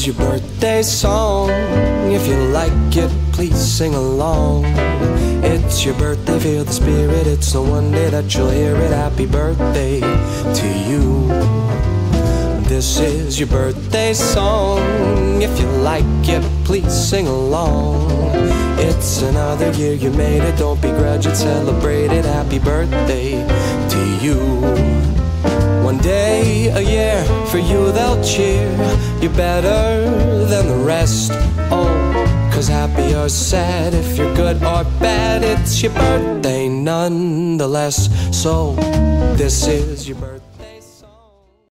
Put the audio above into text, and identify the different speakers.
Speaker 1: is your birthday song. If you like it, please sing along. It's your birthday, feel the spirit. It's the one day that you'll hear it. Happy birthday to you. This is your birthday song. If you like it, please sing along. It's another year you made it. Don't begrudge it, celebrate it. Happy birthday to you. One day a year, for you they'll cheer. You're better than the rest. Oh, 'cause happy or sad, if you're good or bad, it's your birthday nonetheless. So this is your birthday.